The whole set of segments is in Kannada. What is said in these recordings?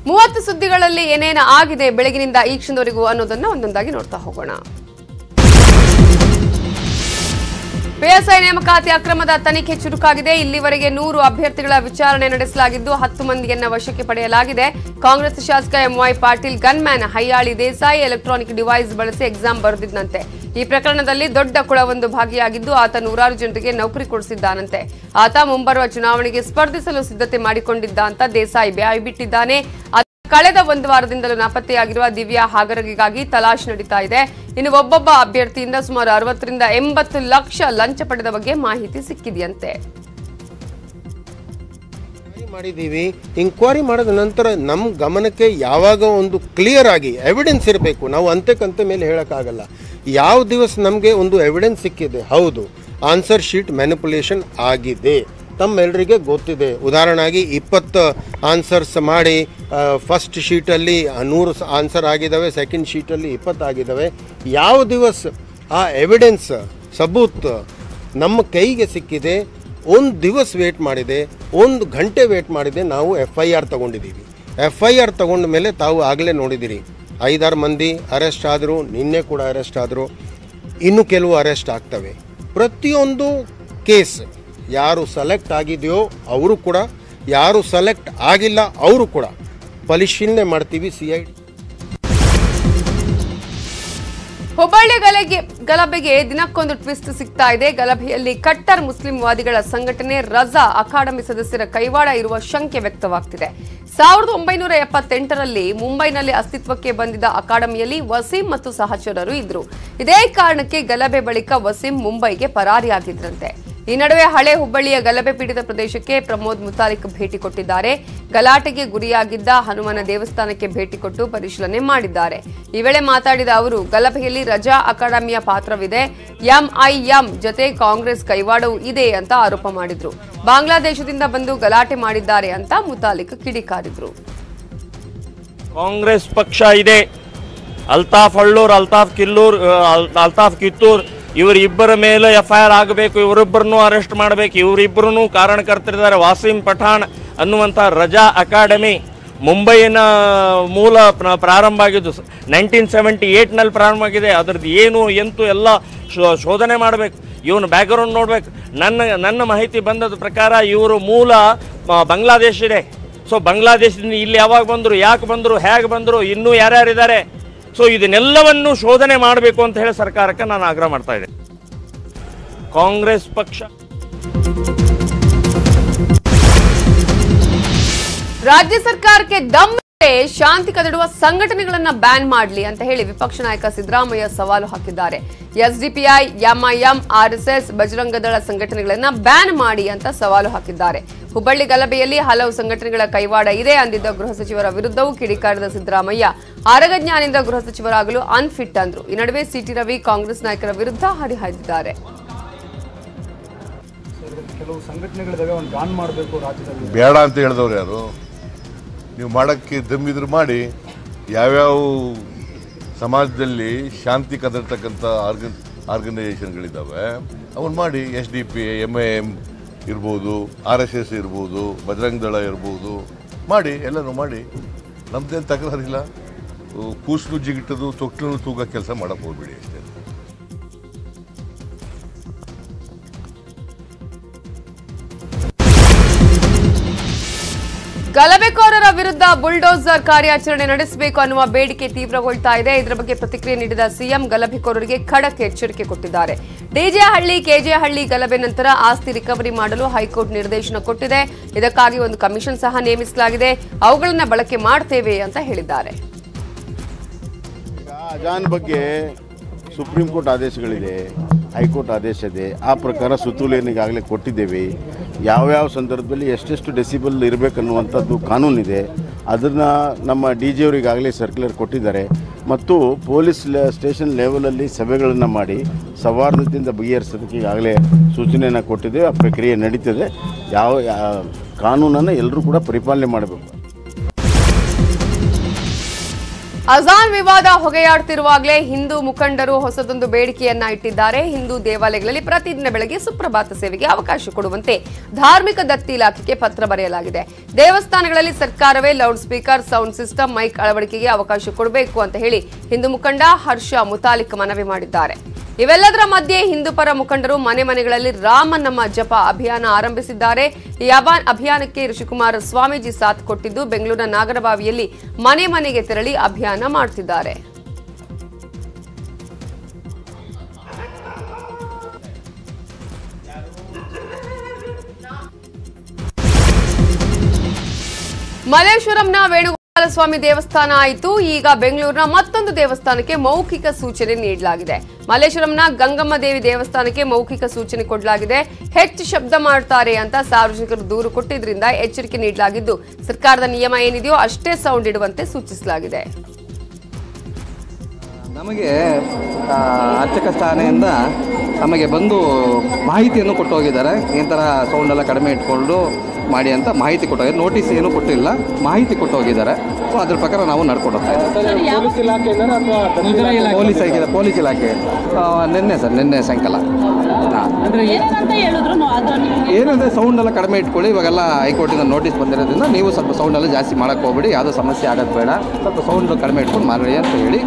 30 ಸುದ್ದಿಗಳಲ್ಲಿ ಏನೇನು ಆಗಿದೆ ಬೆಳಗಿನಿಂದ ಈ ಕ್ಷಣದವರೆಗೂ ಅನ್ನೋದನ್ನ ಒಂದೊಂದಾಗಿ ನೋಡ್ತಾ ಹೋಗೋಣ. ಪಿಎಸ್ಐ ನೇಮಕಾತಿ ಅಕ್ರಮದ ತನಿಖೆ ಚುರುಕಾಗಿದೆ. ಇಲ್ಲಿವರೆಗೆ 100 ಅಭ್ಯರ್ಥಿಗಳ ವಿಚಾರಣೆ ನಡೆಸಲಾಗಿದ್ದು 10 ಮಂದಿಯನ್ನ ವಶಕ್ಕೆ ಪಡೆಯಲಾಗಿದೆ. ಕಾಂಗ್ರೆಸ್ ಶಾಸಕ M Y Patil gunman Hayyali Desai electronic device ಬಳಸಿ ಎಕ್ಸಾಮ್ ಬರೆದಿದ್ದಂತೆ. ಈ ಪ್ರಕರಣದಲ್ಲಿ ದೊಡ್ಡ ಕುಳವೊಂದು ಭಾಗಿಯಾಗಿದ್ದು ಆತ 100 ಜನರಿಗೆ ನೌಕರಿ ಕೊಡಿಸಿದ್ದಾನಂತೆ. ಆತ ಮುಂಬರುವ ಚುನಾವಣೆಗೆ ಸ್ಪರ್ಧಿಸಲು ಸಿದ್ಧತೆ ಮಾಡಿಕೊಂಡಿದ್ದ ಅಂತ ದೇಸಾಯಿ ಬಾಯ್ಬಿಟ್ಟಿದ್ದಾನೆ. ಕಳೆದ 1 ವಾರದಿಂದಲೂ ನಾಪತ್ತೆಯಾಗಿರುವ ದಿವ್ಯಾ ಹಾಗರಗಿಗಾಗಿ ತಲಾಶ್ ನಡೀತಾ ಇದೆ. ಇನ್ನು ಒಬ್ಬೊಬ್ಬ ಅಭ್ಯರ್ಥಿಯಿಂದ ಸುಮಾರು 60 ರಿಂದ 80 ಲಕ್ಷ ಲಂಚ ಪಡೆದ ಬಗ್ಗೆ ಮಾಹಿತಿ ಸಿಕ್ಕಿದೆಯಂತೆ. ಮಾಡಿದೀವಿ. ಇನ್ಕ್ವೈರಿ ಮಾಡಿದ ನಂತರ ನಮ್ಮ ಗಮನಕ್ಕೆ ಯಾವಾಗ ಒಂದು ಕ್ಲಿಯರ್ ಆಗಿ ಎವಿಡೆನ್ಸ್ ಇರಬೇಕು. ನಾವು ಅಂತೆ ಮೇಲೆ ಹೇಳೋಕ್ಕಾಗಲ್ಲ. ಯಾವ ದಿವಸ ನಮಗೆ ಒಂದು ಎವಿಡೆನ್ಸ್ ಸಿಕ್ಕಿದೆ, ಹೌದು ಆನ್ಸರ್ ಶೀಟ್ ಮ್ಯಾನಿಪುಲೇಷನ್ ಆಗಿದೆ, ತಮ್ಮೆಲ್ಲರಿಗೆ ಗೊತ್ತಿದೆ. ಉದಾಹರಣೆಯಾಗಿ 20 ಆನ್ಸರ್ಸ್ ಮಾಡಿ ಫಸ್ಟ್ ಶೀಟಲ್ಲಿ 100 ಆನ್ಸರ್ ಆಗಿದ್ದಾವೆ, ಸೆಕೆಂಡ್ ಶೀಟಲ್ಲಿ 20 ಆಗಿದ್ದಾವೆ. ಯಾವ ದಿವಸ ಆ ಎವಿಡೆನ್ಸ್ ಸಬೂತ್ ನಮ್ಮ ಕೈಗೆ ಸಿಕ್ಕಿದೆ, 1 ದಿವಸ ವೇಟ್ ಮಾಡಿದೆ, 1 ಗಂಟೆ ವೇಟ್ ಮಾಡಿದೆ, ನಾವು FIR ತಗೊಂಡಿದ್ದೀವಿ. FIR ತಗೊಂಡ ಮೇಲೆ ತಾವು ಆಗಲೇ ನೋಡಿದ್ದೀರಿ 5-6 ಮಂದಿ ಅರೆಸ್ಟ್ ಆದರು, ನಿನ್ನೆ ಕೂಡ ಅರೆಸ್ಟ್ ಆದರು, ಇನ್ನು ಕೆಲವು ಅರೆಸ್ಟ್ ಆಗ್ತವೆ. ಪ್ರತಿಯೊಂದು ಕೇಸ್ ಯಾರು ಸೆಲೆಕ್ಟ್ ಆಗಿದೆಯೋ ಅವರು ಕೂಡ, ಯಾರು ಸೆಲೆಕ್ಟ್ ಆಗಿಲ್ಲ ಅವರು ಕೂಡ ಪರಿಶೀಲನೆ ಮಾಡ್ತೀವಿ. CID ಹುಬ್ಬಳ್ಳಿ ಗಲಭೆಗೆ ದಿನಕ್ಕೊಂದು ಟ್ವಿಸ್ಟ್ ಸಿಗ್ತಾ ಇದೆ. ಗಲಭೆಯಲ್ಲಿ ಕಟ್ಟರ್ ಮುಸ್ಲಿಂ ವಾದಿಗಳ ಸಂಘಟನೆ ರಜಾ ಅಕಾಡೆಮಿ ಸದಸ್ಯರ ಕೈವಾಡ ಇರುವ ಶಂಕೆ ವ್ಯಕ್ತವಾಗ್ತಿದೆ. 1978ರಲ್ಲಿ ಮುಂಬೈನಲ್ಲಿ ಅಸ್ತಿತ್ವಕ್ಕೆ ಬಂದಿದ್ದ ಅಕಾಡೆಮಿಯಲ್ಲಿ ವಸೀಂ ಮತ್ತು ಸಹಚರರು ಇದ್ರು. ಇದೇ ಕಾರಣಕ್ಕೆ ಗಲಭೆ ಬಳಿಕ ವಸೀಂ ಮುಂಬೈಗೆ ಪರಾರಿಯಾಗಿದ್ರಂತೆ. ಈ ನಡುವೆ ಹಳೆ ಹುಬ್ಬಳ್ಳಿಯ ಗಲಭೆ ಪೀಡಿತ ಪ್ರದೇಶಕ್ಕೆ ಪ್ರಮೋದ್ ಮುತಾಲಿಕ್ ಭೇಟಿ ಕೊಟ್ಟಿದ್ದಾರೆ. ಗಲಾಟೆಗೆ ಗುರಿಯಾಗಿದ್ದ ಹನುಮನ ದೇವಸ್ಥಾನಕ್ಕೆ ಭೇಟಿ ಕೊಟ್ಟು ಪರಿಶೀಲನೆ ಮಾಡಿದ್ದಾರೆ. ಈ ವೇಳೆ ಮಾತಾಡಿದ ಅವರು, ಗಲಭೆಯಲ್ಲಿ ರಜಾ ಅಕಾಡೆಮಿಯ ಪಾತ್ರವಿದೆ, ಎಂಐಎಂ ಜೊತೆ ಕಾಂಗ್ರೆಸ್ ಕೈವಾಡವೂ ಇದೆ ಅಂತ ಆರೋಪ ಮಾಡಿದ್ರು. ಬಾಂಗ್ಲಾದೇಶದಿಂದ ಬಂದು ಗಲಾಟೆ ಮಾಡಿದ್ದಾರೆ ಅಂತ ಮುತಾಲಿಕ್ ಕಿಡಿಕಾರಿದ್ರು. ಕಾಂಗ್ರೆಸ್ ಪಕ್ಷ ಇದೆ, ಅಲ್ತಾಫ್ ಹಳ್ಳೂರ್, ಅಲ್ತಾಫ್ ಕಿತ್ತೂರ್ ಇವರಿಬ್ಬರ ಮೇಲೆ FIR ಆಗಬೇಕು, ಇವರಿಬ್ಬರನ್ನು ಅರೆಸ್ಟ್ ಮಾಡಬೇಕು, ಇವರಿಬ್ಬರೂ ಕಾರಣಕರ್ತರಿದ್ದಾರೆ. ವಾಸಿಂ ಪಠಾಣ್ ಅನ್ನುವಂಥ ರಜಾ ಅಕಾಡೆಮಿ ಮುಂಬೈನ ಮೂಲ ಪ್ರಾರಂಭ ಆಗಿದ್ದು 1978ನಲ್ಲಿ ಪ್ರಾರಂಭ ಆಗಿದೆ. ಅದರದ್ದು ಏನು ಎಂತು ಎಲ್ಲ ಶೋಧನೆ ಮಾಡಬೇಕು, ಇವನು ಬ್ಯಾಕ್ಗ್ರೌಂಡ್ ನೋಡಬೇಕು. ನನ್ನ ಮಾಹಿತಿ ಬಂದದ ಪ್ರಕಾರ ಇವರು ಮೂಲ ಬಾಂಗ್ಲಾದೇಶ ಇದೆ. ಸೊ ಬಾಂಗ್ಲಾದೇಶದಿಂದ ಇಲ್ಲಿ ಯಾವಾಗ ಬಂದರು, ಯಾಕೆ ಬಂದರು, ಹೇಗೆ ಬಂದರು, ಇನ್ನೂ ಯಾರ್ಯಾರಿದ್ದಾರೆ, ಸೊ ಇದನ್ನೆಲ್ಲವನ್ನು ಶೋಧನೆ ಮಾಡಬೇಕು ಅಂತ ಹೇಳಿ ಸರ್ಕಾರಕ್ಕೆ ನಾನು ಆಗ್ರಹ ಮಾಡ್ತಾ ಇದ್ದೆ. ಕಾಂಗ್ರೆಸ್ ಪಕ್ಷ ರಾಜ್ಯ ಸರ್ಕಾರಕ್ಕೆ ದಮ್ಮಿದ್ರೆ ಶಾಂತಿ ಕದಡುವ ಸಂಘಟನೆಗಳನ್ನ ಬ್ಯಾನ್ ಮಾಡಲಿ ಅಂತ ಹೇಳಿ ವಿಪಕ್ಷ ನಾಯಕ ಸಿದ್ದರಾಮಯ್ಯ ಸವಾಲು ಹಾಕಿದ್ದಾರೆ. SDPI, MIM, RSS, Bajrang Dal ಸಂಘಟನೆಗಳನ್ನ ban ಮಾಡಿ ಅಂತ ಸವಾಲು ಹಾಕಿದ್ದಾರೆ. ಹುಬ್ಬಳ್ಳಿ ಗಲಭೆಯಲ್ಲಿ ಹಲವು ಸಂಘಟನೆಗಳ ಕೈವಾಡ ಇದೆ ಅಂದಿದ್ದ ಗೃಹ ಸಚಿವರ ವಿರುದ್ಧವೂ ಕಿಡಿಕಾರಿದ ಸಿದ್ದರಾಮಯ್ಯ ಆರಗಜ್ಞಾನಿಂದ ಗೃಹ ಸಚಿವರಾಗಲು ಅನ್ಫಿಟ್ ಅಂದ್ರು. ಈ ನಡುವೆ CT ರವಿ ಕಾಂಗ್ರೆಸ್ ನಾಯಕರ ವಿರುದ್ಧ ಹರಿಹಾಯ್ದಿದ್ದಾರೆ. ಬೇಡ ಅಂತ ಹೇಳಿದವ್ರು ಯಾರು? ನೀವು ಮಾಡಕ್ಕೆ ದಮ್ಮಿದ್ರು ಮಾಡಿ. ಯಾವ್ಯಾವ ಸಮಾಜದಲ್ಲಿ ಶಾಂತಿ ಕದರ್ತಕ್ಕಂಥ ಆರ್ಗನೈಸೇಷನ್ಗಳಿದ್ದಾವೆ ಅವನ್ನ ಮಾಡಿ. SDPI, MIM ಇರ್ಬೋದು, RSS ಇರ್ಬೋದು, ಬಜರಂಗ ದಳ ಇರ್ಬೋದು, ಮಾಡಿ, ಎಲ್ಲನೂ ಮಾಡಿ. ನಮ್ದೇನು ತಕರಾರಿಲ್ಲ. ಕೂಸಲು ಜಿಗಿಟದು ತೊಟ್ಟಲು ತೂಗ ಕೆಲಸ ಮಾಡಕ್ಕೆ ಹೋಗ್ಬಿಡಿ ಅಷ್ಟೇ. ಗಲಭೆಕೋರರ ವಿರುದ್ಧ ಬುಲ್ಡೋಸರ್ ಕಾರ್ಯಾಚರಣೆ ನಡೆಸಬೇಕು ಅನ್ನುವ ಬೇಡಿಕೆ ತೀವ್ರಗೊಳ್ತಾ ಇದೆ. ಇದರ ಬಗ್ಗೆ ಪ್ರತಿಕ್ರಿಯೆ ನೀಡಿದ ಸಿಎಂ ಗಲಭೆಕೋರರಿಗೆ ಖಡಕ್ ಎಚ್ಚರಿಕೆ ಕೊಟ್ಟಿದ್ದಾರೆ. ಡಿಜೆಹಳ್ಳಿ, ಕೆಜೆಹಳ್ಳಿ ಗಲಭೆ ನಂತರ ಆಸ್ತಿ ರಿಕವರಿ ಮಾಡಲು ಹೈಕೋರ್ಟ್ ನಿರ್ದೇಶನ ಕೊಟ್ಟಿದೆ. ಇದಕ್ಕಾಗಿ ಒಂದು ಕಮಿಷನ್ ಸಹ ನೇಮಿಸಲಾಗಿದೆ. ಅವುಗಳನ್ನ ಬಳಕೆ ಮಾಡ್ತೇವೆ ಅಂತ ಹೇಳಿದ್ದಾರೆ. ಅಜಾನ್ ಬಗ್ಗೆ ಸುಪ್ರೀಂ ಕೋರ್ಟ್ ಆದೇಶಗಳಿದೆ, ಹೈಕೋರ್ಟ್ ಆದೇಶ ಇದೆ. ಆ ಪ್ರಕಾರ ಸುತ್ತೋಲೆಯನ್ನು ಈಗಾಗಲೇ ಕೊಟ್ಟಿದ್ದೇವೆ. ಯಾವ್ಯಾವ ಸಂದರ್ಭದಲ್ಲಿ ಎಷ್ಟೆಷ್ಟು ಡೆಸಿಬಲ್ ಇರಬೇಕನ್ನುವಂಥದ್ದು ಕಾನೂನಿದೆ. ಅದನ್ನು ನಮ್ಮ DG ಅವರು ಈಗಾಗಲೇ ಸರ್ಕ್ಯುಲರ್ ಕೊಟ್ಟಿದ್ದಾರೆ. ಮತ್ತು ಪೊಲೀಸ್ ಸ್ಟೇಷನ್ ಲೆವೆಲಲ್ಲಿ ಸಭೆಗಳನ್ನು ಮಾಡಿ ಸೌಹಾರ್ದತೆಯಿಂದ ಬಗೆಹರಿಸೋದಕ್ಕೆ ಈಗಾಗಲೇ ಸೂಚನೆಯನ್ನು ಕೊಟ್ಟಿದ್ದೇವೆ. ಆ ಪ್ರಕ್ರಿಯೆ ನಡೀತದೆ. ಯಾವ ಕಾನೂನನ್ನು ಎಲ್ಲರೂ ಕೂಡ ಪರಿಪಾಲನೆ ಮಾಡಬೇಕು. ಅಜಾನ್ ವಿವಾದ ಹೊಗೆಯಾಡುತ್ತಿರುವಾಗಲೇ ಹಿಂದೂ ಮುಖಂಡರು ಹೊಸದೊಂದು ಬೇಡಿಕೆಯನ್ನ ಇಟ್ಟಿದ್ದಾರೆ. ಹಿಂದೂ ದೇವಾಲಯಗಳಲ್ಲಿ ಪ್ರತಿದಿನ ಬೆಳಗ್ಗೆ ಸುಪ್ರಭಾತ ಸೇವೆಗೆ ಅವಕಾಶ ಕೊಡುವಂತೆ ಧಾರ್ಮಿಕ ದತ್ತಿ ಇಲಾಖೆಗೆ ಪತ್ರ ಬರೆಯಲಾಗಿದೆ. ದೇವಸ್ಥಾನಗಳಲ್ಲಿ ಸರ್ಕಾರವೇ loudspeaker, sound system, mic ಅಳವಡಿಕೆಗೆ ಅವಕಾಶ ಕೊಡಬೇಕು ಅಂತ ಹೇಳಿ ಹಿಂದೂ ಮುಖಂಡ ಹರ್ಷ ಮುತಾಲಿಕ್ ಮನವಿ ಮಾಡಿದ್ದಾರೆ. ಇವೆಲ್ಲದರ ಮಧ್ಯೆ ಹಿಂದೂ ಪರ ಮುಖಂಡರು ಮನೆ ಮನೆಗಳಲ್ಲಿ ರಾಮನಮ್ಮ ಜಪ ಅಭಿಯಾನ ಆರಂಭಿಸಿದ್ದಾರೆ. ಈ ಅಭಿಯಾನಕ್ಕೆ ಋಷಿಕುಮಾರ ಸ್ವಾಮೀಜಿ ಸಾಥ್ ಕೊಟ್ಟಿದ್ದು ಬೆಂಗಳೂರಿನ ನಾಗರಬಾವಿಯಲ್ಲಿ ಮನೆ ಮನೆಗೆ ತೆರಳಿ ಅಭಿಯಾನ ಮಾಡುತ್ತಿದ್ದಾರೆ. ಮಲ್ಲೇಶ್ವರಂನ ವೇಣುಗೋಪಾಲ ಸ್ವಾಮಿ ದೇವಸ್ಥಾನ ಆಯಿತು. ಈಗ ಬೆಂಗಳೂರಿನ ಮತ್ತೊಂದು ದೇವಸ್ಥಾನಕ್ಕೆ ಮೌಖಿಕ ಸೂಚನೆ ನೀಡಲಾಗಿದೆ. ಮಲ್ಲೇಶ್ವರಂನ ಗಂಗಮ್ಮ ದೇವಿ ದೇವಸ್ಥಾನಕ್ಕೆ ಮೌಖಿಕ ಸೂಚನೆ ಕೊಡಲಾಗಿದೆ. ಹೆಚ್ಚು ಶಬ್ದ ಮಾಡ್ತಾರೆ ಅಂತ ಸಾರ್ವಜನಿಕರು ದೂರು ಕೊಟ್ಟಿದ್ರಿಂದ ಎಚ್ಚರಿಕೆ ನೀಡಲಾಗಿದ್ದು ಸರ್ಕಾರದ ನಿಯಮ ಏನಿದೆಯೋ ಅಷ್ಟೇ ಸೌಂಡ್ ಇಡುವಂತೆ ಸೂಚಿಸಲಾಗಿದೆ. ನಮಗೆ ಅರ್ಚಕ ಸ್ಥಾನೆಯಿಂದ ನಮಗೆ ಬಂದು ಮಾಹಿತಿಯನ್ನು ಕೊಟ್ಟು ಹೋಗಿದ್ದಾರೆ. ಈ ಥರ ಸೌಂಡೆಲ್ಲ ಕಡಿಮೆ ಇಟ್ಕೊಂಡು ಮಾಡಿ ಅಂತ ಮಾಹಿತಿ ಕೊಟ್ಟೋಗಿದ್ದಾರೆ. ನೋಟಿಸ್ ಏನೂ ಕೊಟ್ಟಿಲ್ಲ, ಮಾಹಿತಿ ಕೊಟ್ಟು ಹೋಗಿದ್ದಾರೆ. ಸೊ ಅದ್ರ ಪ್ರಕಾರ ನಾವು ನಡ್ಕೊಂಡು ಹೋಗ್ತಾ ಇದ್ದೀವಿ. ಪೊಲೀಸ್ ಇಲಾಖೆ ನಿನ್ನೆ ಸಾಯಂಕಾಲ ಏನಂದರೆ ಸೌಂಡೆಲ್ಲ ಕಡಿಮೆ ಇಟ್ಕೊಳ್ಳಿ, ಇವಾಗೆಲ್ಲ ಹೈಕೋರ್ಟಿಂದ ನೋಟಿಸ್ ಬಂದಿರೋದ್ರಿಂದ ನೀವು ಸ್ವಲ್ಪ ಸೌಂಡೆಲ್ಲ ಜಾಸ್ತಿ ಮಾಡೋಕ್ಕೆ ಹೋಗ್ಬೇಡಿ, ಯಾವುದೋ ಸಮಸ್ಯೆ ಆಗೋದು ಬೇಡ, ಸ್ವಲ್ಪ ಸೌಂಡ್ ಕಡಿಮೆ ಇಟ್ಕೊಂಡು ಮಾಡಿ ಅಂತ ಹೇಳಿ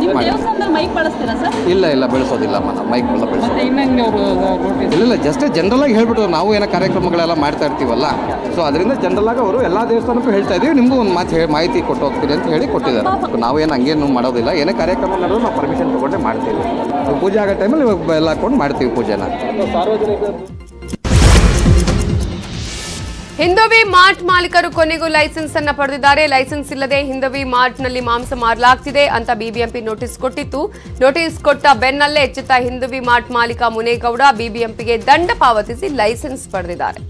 ಇಲ್ಲ ಬೆಳೆಸೋದಿಲ್ಲ ಮೈಕ್ ಎಲ್ಲ ಬೆಳೆಸೋದು ಇಲ್ಲ ಜಸ್ಟ್ ಜನರಲಾಗಿ ಹೇಳ್ಬಿಟ್ಟು ನಾವು ಏನೋ ಕಾರ್ಯಕ್ರಮಗಳೆಲ್ಲ ಮಾಡ್ತಾ ಇರ್ತೀವಲ್ಲ, ಸೊ ಅದರಿಂದ ಜನರಲಾಗಿ ಅವರು ಎಲ್ಲ ದೇವಸ್ಥಾನಕ್ಕೂ ಹೇಳ್ತಾ ಇದ್ದೀವಿ, ನಿಮಗೂ ಒಂದು ಮಾಹಿತಿ ಕೊಟ್ಟು ಹೋಗ್ತೀರಿ ಅಂತ ಹೇಳಿ ಕೊಟ್ಟಿದ್ದಾರೆ. ನಾವೇನು ಹಂಗೇನು ಮಾಡೋದಿಲ್ಲ, ಏನೇ ಕಾರ್ಯಕ್ರಮ ನಡೆದ್ರು ನಾವು ಪರ್ಮಿಷನ್ ತೊಗೊಂಡೇ ಮಾಡ್ತೀವಿ. ಪೂಜೆ ಆಗೋ ಟೈಮಲ್ಲಿ ಇವಾಗ ಎಲ್ಲ ಹಾಕೊಂಡು ಮಾಡ್ತೀವಿ ಪೂಜೆನ. ಹಿಂದವಿ ಮಾರ್ಟ್ ಮಾಲೀಕರು ಕೊನೆಗೂ ಲೈಸೆನ್ಸ್ ಅನ್ನು ಪಡೆದಿದ್ದಾರೆ. ಲೈಸೆನ್ಸ್ ಇಲ್ಲದೆ ಹಿಂದವಿ ಮಾರ್ಟ್ನಲ್ಲಿ ಮಾಂಸ ಮಾರಲಾಗ್ತಿದೆ ಅಂತ ಬಿಬಿಎಂಪಿ ನೋಟಿಸ್ ಕೊಟ್ಟಿತ್ತು. ನೋಟಿಸ್ ಕೊಟ್ಟ ಬೆನ್ನಲ್ಲೇ ಎಚ್ಚೆತ್ತ ಹಿಂದವಿ ಮಾರ್ಟ್ ಮಾಲೀಕ ಮುನೇಗೌಡ ಬಿಬಿಎಂಪಿಗೆ ದಂಡ ಪಾವತಿಸಿ ಲೈಸೆನ್ಸ್ ಪಡೆದಿದ್ದಾರೆ.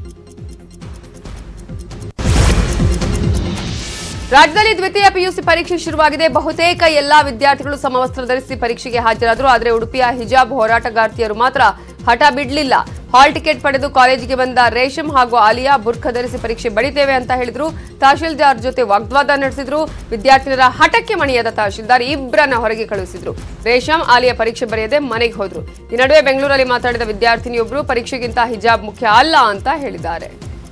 ರಾಜ್ಯದಲ್ಲಿ ದ್ವಿತೀಯ ಪಿಯುಸಿ ಪರೀಕ್ಷೆ ಶುರುವಾಗಿದೆ. ಬಹುತೇಕ ಎಲ್ಲಾ ವಿದ್ಯಾರ್ಥಿಗಳು ಸಮವಸ್ತ್ರ ಧರಿಸಿ ಪರೀಕ್ಷೆಗೆ ಹಾಜರಾದರು. ಆದರೆ ಉಡುಪಿಯ ಹಿಜಾಬ್ ಹೋರಾಟಗಾರ್ತಿಯರು ಮಾತ್ರ ಹಠ ಬಿಡಲಿಲ್ಲ. ಹಾಲ್ ಟಿಕೆಟ್ ಪಡೆದು ಕಾಲೇಜಿಗೆ ಬಂದ ರೇಷಂ ಹಾಗೂ ಆಲಿಯಾ ಬುರ್ಖ ಧರಿಸಿ ಪರೀಕ್ಷೆ ಬಡಿತೇವೆ ಅಂತ ಹೇಳಿದ್ರು. ತಹಶೀಲ್ದಾರ್ ಜೊತೆ ವಾಗ್ವಾದ ನಡೆಸಿದ್ರು. ವಿದ್ಯಾರ್ಥಿಗಳ ಹಠಕ್ಕೆ ಮಣಿಯದ ತಹಶೀಲ್ದಾರ್ ಇಬ್ಬರನ್ನ ಹೊರಗೆ ಕಳುಹಿಸಿದ್ರು. ರೇಷಂ, ಆಲಿಯಾ ಪರೀಕ್ಷೆ ಬರೆಯದೆ ಮನೆಗೆ ಹೋದ್ರು. ಈ ನಡುವೆ ಬೆಂಗಳೂರಲ್ಲಿ ಮಾತಾಡಿದ ವಿದ್ಯಾರ್ಥಿನಿಯೊಬ್ಬರು ಪರೀಕ್ಷೆಗಿಂತ ಹಿಜಾಬ್ ಮುಖ್ಯ ಅಲ್ಲ ಅಂತ ಹೇಳಿದ್ದಾರೆ.